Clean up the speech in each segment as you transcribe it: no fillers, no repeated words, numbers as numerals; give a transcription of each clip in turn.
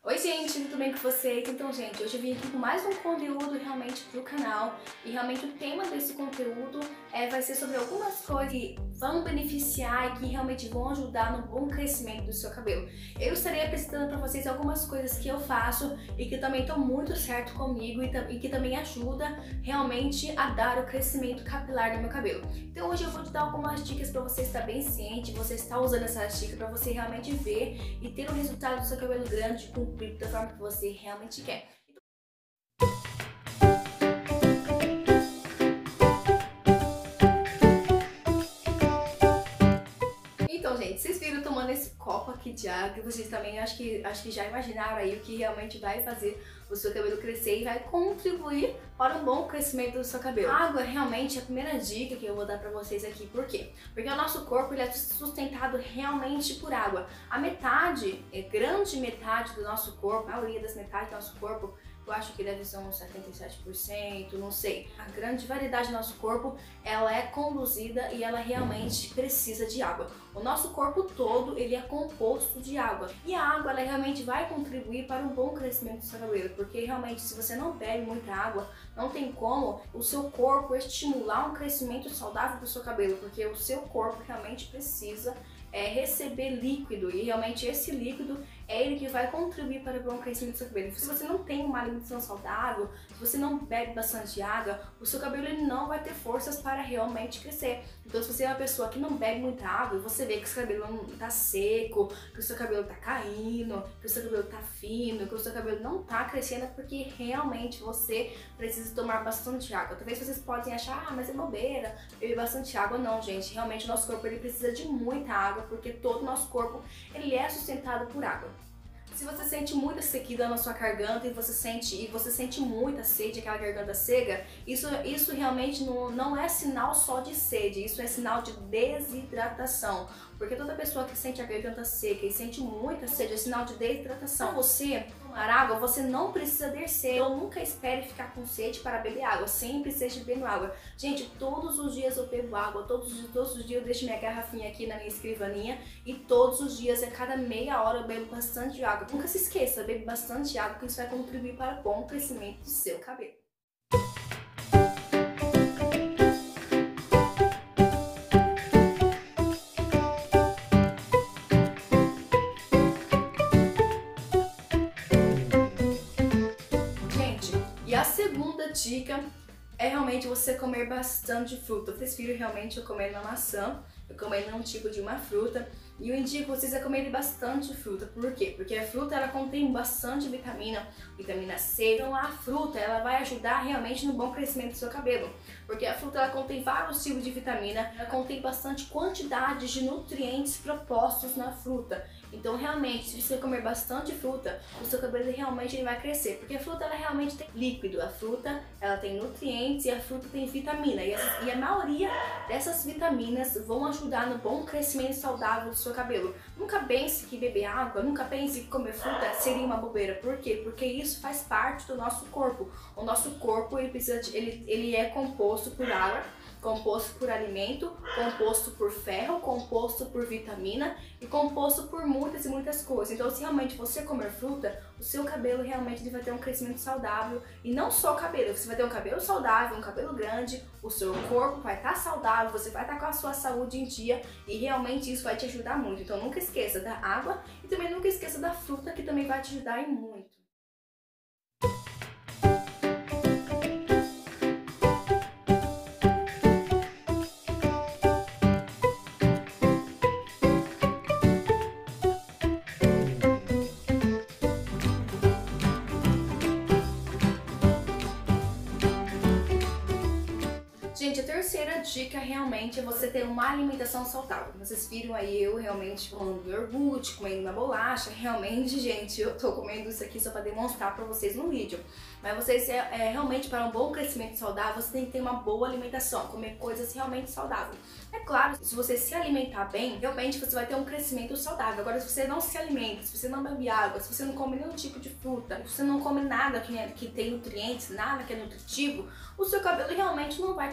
Oi gente, tudo bem com vocês? Então gente, hoje eu vim aqui com mais um conteúdo realmente pro canal e realmente o tema desse conteúdo vai ser sobre algumas coisas que vão beneficiar e que realmente vão ajudar no bom crescimento do seu cabelo. Eu estarei apresentando para vocês algumas coisas que eu faço e que também estão muito certo comigo e que também ajuda realmente a dar o crescimento capilar no meu cabelo. Então hoje eu vou te dar algumas dicas para você estar bem ciente, você estar usando essas dicas para você realmente ver e ter um resultado do seu cabelo grande, comprido, da forma que você realmente quer. Então, gente, vocês viram tomando esse copo aqui de água, vocês também acho que já imaginaram aí o que realmente vai fazer o seu cabelo crescer e vai contribuir para um bom crescimento do seu cabelo. A água realmente é a primeira dica que eu vou dar pra vocês aqui. Por quê? Porque o nosso corpo ele é sustentado realmente por água. A metade, grande metade do nosso corpo, a maioria das metades do nosso corpo, eu acho que deve ser uns 77%, não sei. A grande variedade do nosso corpo, ela é conduzida e ela realmente precisa de água. O nosso corpo todo, ele é composto de água. E a água, ela realmente vai contribuir para um bom crescimento do seu cabelo. Porque realmente, se você não bebe muita água, não tem como o seu corpo estimular um crescimento saudável do seu cabelo. Porque o seu corpo realmente precisa receber líquido e realmente esse líquido é ele que vai contribuir para o bom crescimento do seu cabelo. Se você não tem uma alimentação saudável, se você não bebe bastante água, o seu cabelo ele não vai ter forças para realmente crescer. Então se você é uma pessoa que não bebe muita água e você vê que o seu cabelo tá seco, que o seu cabelo tá caindo, que o seu cabelo tá fino, que o seu cabelo não tá crescendo, é porque realmente você precisa tomar bastante água. Talvez vocês podem achar, mas é bobeira, beber bastante água. Não, gente, realmente o nosso corpo ele precisa de muita água, porque todo o nosso corpo ele é sustentado por água. Se você sente muita sequidão na sua garganta e você sente muita sede, aquela garganta seca, isso realmente não é sinal só de sede, isso é sinal de desidratação. Porque toda pessoa que sente a garganta seca e sente muita sede é sinal de desidratação. Para você tomar água, você não precisa ter sede. Então nunca espere ficar com sede para beber água, sempre esteja bebendo água. Gente, todos os dias eu bebo água, todos os dias eu deixo minha garrafinha aqui na minha escrivaninha e todos os dias, a cada meia hora eu bebo bastante água. Nunca se esqueça, bebe bastante água, porque isso vai contribuir para o bom crescimento do seu cabelo. E a segunda dica é realmente você comer bastante fruta. Vocês viram realmente eu comendo uma maçã, eu comendo um tipo de uma fruta. E eu indico vocês a comerem bastante fruta. Por quê? Porque a fruta ela contém bastante vitamina C. Então a fruta ela vai ajudar realmente no bom crescimento do seu cabelo. Porque a fruta ela contém vários tipos de vitamina, ela contém bastante quantidade de nutrientes propostos na fruta. Então realmente, se você comer bastante fruta, o seu cabelo realmente ele vai crescer. Porque a fruta ela realmente tem líquido, a fruta ela tem nutrientes e a fruta tem vitamina. E a maioria dessas vitaminas vão ajudar no bom crescimento saudável do seu cabelo. Nunca pense que beber água, nunca pense que comer fruta seria uma bobeira. Por quê? Porque isso faz parte do nosso corpo. O nosso corpo ele é composto por água, composto por alimento, composto por ferro, composto por vitamina e composto por muitas e muitas coisas. Então se realmente você comer fruta, o seu cabelo realmente vai ter um crescimento saudável. E não só o cabelo, você vai ter um cabelo saudável, um cabelo grande, o seu corpo vai estar saudável, você vai estar com a sua saúde em dia e realmente isso vai te ajudar muito. Então nunca esqueça da água e também nunca esqueça da fruta, que também vai te ajudar em muito. Gente, a terceira dica realmente é você ter uma alimentação saudável. Vocês viram aí eu realmente comendo iogurte, comendo uma bolacha. Realmente, gente, eu tô comendo isso aqui só pra demonstrar pra vocês no vídeo. Mas vocês, realmente, para um bom crescimento saudável, você tem que ter uma boa alimentação, comer coisas realmente saudáveis. É claro, se você se alimentar bem, realmente você vai ter um crescimento saudável. Agora, se você não se alimenta, se você não bebe água, se você não come nenhum tipo de fruta, se você não come nada que tem nutrientes, nada que é nutritivo, o seu cabelo realmente não vai conseguir crescer.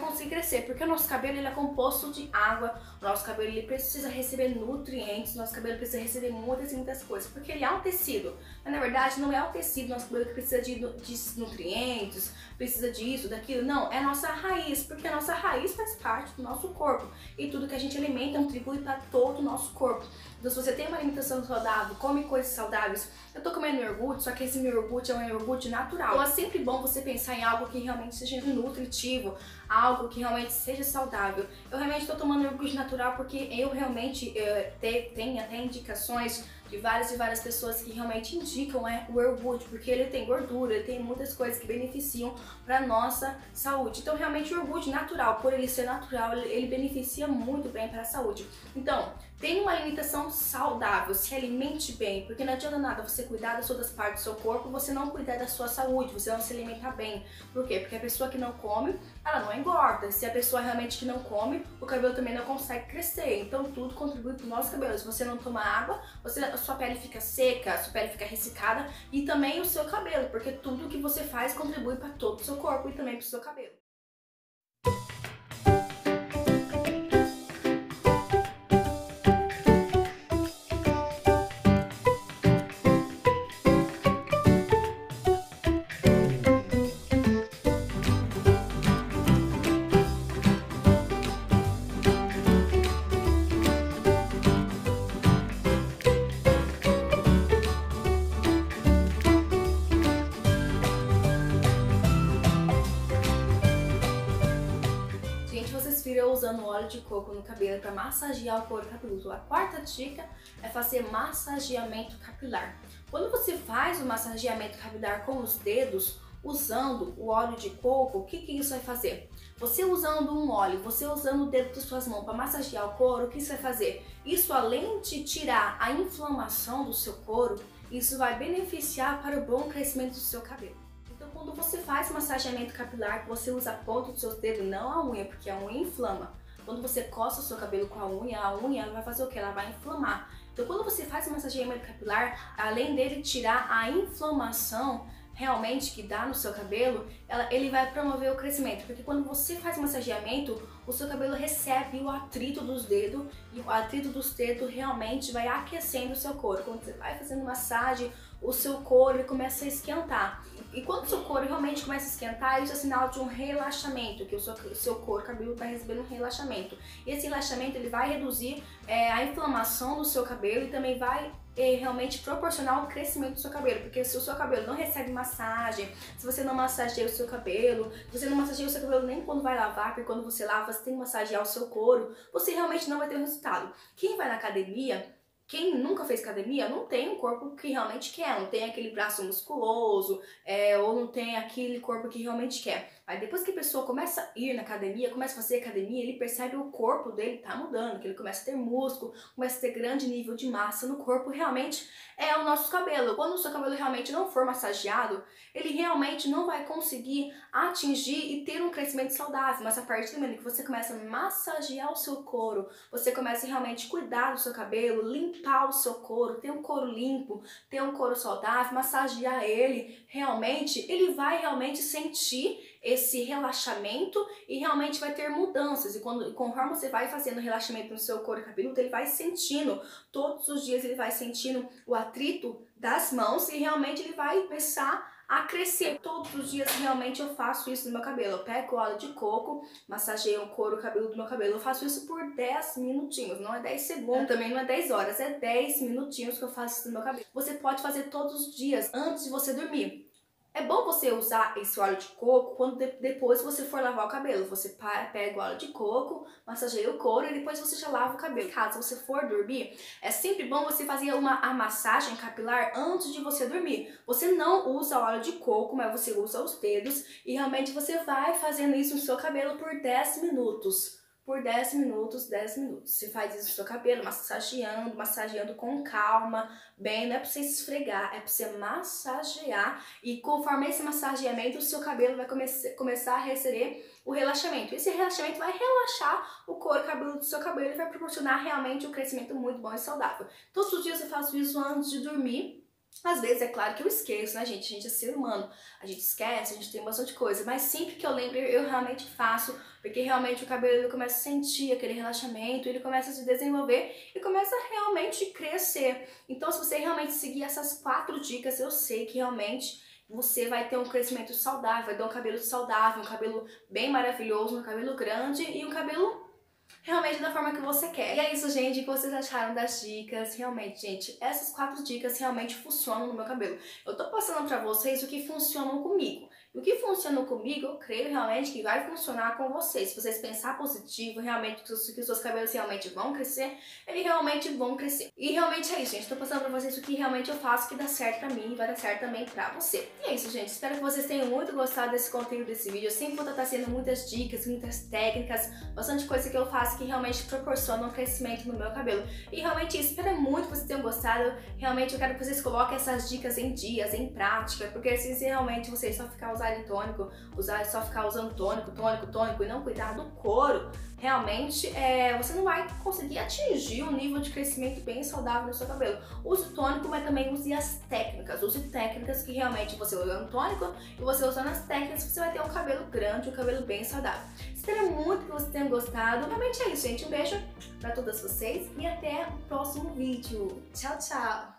crescer, porque o nosso cabelo ele é composto de água, o nosso cabelo ele precisa receber nutrientes, o nosso cabelo precisa receber muitas e muitas coisas, porque ele é um tecido, mas na verdade não é o tecido do nosso cabelo que precisa de nutrientes, precisa disso, daquilo, não, é a nossa raiz, porque a nossa raiz faz parte do nosso corpo e tudo que a gente alimenta contribui para todo o nosso corpo. Então, se você tem uma alimentação saudável, come coisas saudáveis, eu tô comendo iogurte, só que esse meu iogurte é um iogurte natural. Então é sempre bom você pensar em algo que realmente seja nutritivo, algo que realmente seja saudável. Eu realmente tô tomando iogurte natural porque eu realmente tenho até indicações de várias pessoas que realmente indicam o iogurte, porque ele tem gordura, ele tem muitas coisas que beneficiam para nossa saúde. Então realmente o iogurte natural, por ele ser natural, ele beneficia muito bem para a saúde. Então, tenha uma alimentação saudável, se alimente bem, porque não adianta nada você cuidar das outras partes do seu corpo, você não cuidar da sua saúde, você não se alimentar bem. Por quê? Porque a pessoa que não come, ela não engorda. Se a pessoa realmente que não come, o cabelo também não consegue crescer. Então tudo contribui para o nosso cabelo. Se você não toma água, a sua pele fica seca, a sua pele fica ressecada e também o seu cabelo, porque tudo que você faz contribui para todo o seu corpo e também para o seu cabelo. Vocês viram usando óleo de coco no cabelo para massagear o couro cabeludo. A quarta dica é fazer massageamento capilar. Quando você faz o massageamento capilar com os dedos, usando o óleo de coco, o que isso vai fazer? Você usando um óleo, você usando o dedo das suas mãos para massagear o couro, o que isso vai fazer? Isso, além de tirar a inflamação do seu couro, isso vai beneficiar para o bom crescimento do seu cabelo. Então, quando você faz massageamento capilar, você usa a ponta dos seus dedos, não a unha, porque a unha inflama. Quando você coça o seu cabelo com a unha ela vai fazer o que? Ela vai inflamar. Então, quando você faz massageamento capilar, além dele tirar a inflamação realmente que dá no seu cabelo, ele vai promover o crescimento, porque quando você faz massageamento, o seu cabelo recebe o atrito dos dedos e o atrito dos dedos realmente vai aquecendo o seu couro. Quando você vai fazendo massagem, o seu couro começa a esquentar. E quando o seu couro realmente começa a esquentar, isso é sinal de um relaxamento, que o seu couro cabeludo está recebendo um relaxamento. E esse relaxamento ele vai reduzir a inflamação do seu cabelo e também vai realmente proporcionar o crescimento do seu cabelo, porque se o seu cabelo não recebe massagem, se você não massageia o seu cabelo, se você não massageia o seu cabelo nem quando vai lavar, porque quando você lava você tem que massagear o seu couro, você realmente não vai ter um resultado. Quem vai na academia, quem nunca fez academia, não tem um corpo que realmente quer, não tem aquele braço musculoso, ou não tem aquele corpo que realmente quer. Aí depois que a pessoa começa a ir na academia, começa a fazer academia, ele percebe o corpo dele tá mudando, que ele começa a ter músculo, começa a ter grande nível de massa no corpo, realmente é o nosso cabelo. Quando o seu cabelo realmente não for massageado, ele realmente não vai conseguir atingir e ter um crescimento saudável. Mas a partir do momento que você começa a massagear o seu couro, você começa a realmente cuidar do seu cabelo, limpar o seu couro, ter um couro limpo, ter um couro saudável, massagear ele, realmente, ele vai realmente sentir esse relaxamento e realmente vai ter mudanças. E conforme você vai fazendo relaxamento no seu couro cabeludo, ele vai sentindo, todos os dias ele vai sentindo o atrito das mãos e realmente ele vai começar a crescer. Todos os dias realmente eu faço isso no meu cabelo. Eu pego óleo de coco, massageio o couro cabeludo do meu cabelo. Eu faço isso por 10 minutinhos, não é 10 segundos, também não é 10 horas, é 10 minutinhos que eu faço isso no meu cabelo. Você pode fazer todos os dias antes de você dormir. É bom você usar esse óleo de coco quando depois você for lavar o cabelo. Você pega o óleo de coco, massageia o couro e depois você já lava o cabelo. Caso você for dormir, é sempre bom você fazer a massagem capilar antes de você dormir. Você não usa óleo de coco, mas você usa os dedos e realmente você vai fazendo isso no seu cabelo por 10 minutos. Por 10 minutos, 10 minutos. Você faz isso no seu cabelo, massageando com calma, bem, não é pra você esfregar, é pra você massagear e conforme esse massageamento, o seu cabelo vai começar a receber o relaxamento. Esse relaxamento vai relaxar o couro cabeludo do seu cabelo e vai proporcionar realmente um crescimento muito bom e saudável. Todos os dias eu faço isso antes de dormir. Às vezes, é claro que eu esqueço, né, gente? A gente é ser humano, a gente esquece, a gente tem bastante coisa, mas sempre que eu lembro, eu realmente faço, porque realmente o cabelo ele começa a sentir aquele relaxamento, ele começa a se desenvolver e começa a realmente crescer. Então, se você realmente seguir essas 4 dicas, eu sei que realmente você vai ter um crescimento saudável, vai ter um cabelo saudável, um cabelo bem maravilhoso, um cabelo grande e um cabelo realmente da forma que você quer. E é isso, gente, o que vocês acharam das dicas? Realmente, gente, essas 4 dicas realmente funcionam no meu cabelo. Eu tô passando pra vocês o que funcionam comigo. E o que funciona comigo, eu creio realmente que vai funcionar com vocês. Se vocês pensar positivo, realmente que os seus cabelos realmente vão crescer, eles realmente vão crescer. E realmente é isso, gente. Tô passando pra vocês o que realmente eu faço que dá certo pra mim e vai dar certo também pra você. E é isso, gente. Espero que vocês tenham muito gostado desse conteúdo, desse vídeo. Eu sempre vou estar trazendo muitas dicas, muitas técnicas, bastante coisa que eu faço que realmente proporcionam um crescimento no meu cabelo. E realmente espero muito que vocês tenham gostado. Realmente eu quero que vocês coloquem essas dicas em dias, em prática, porque se realmente vocês só ficar usando tônico, só ficar usando tônico e não cuidar do couro, realmente você não vai conseguir atingir um nível de crescimento bem saudável no seu cabelo. Use o tônico, mas também use as técnicas. Use técnicas que realmente você usando tônico e você usando as técnicas, você vai ter um cabelo grande, um cabelo bem saudável. Espero muito que vocês tenham gostado. Realmente é isso, gente. Um beijo pra todas vocês e até o próximo vídeo. Tchau, tchau!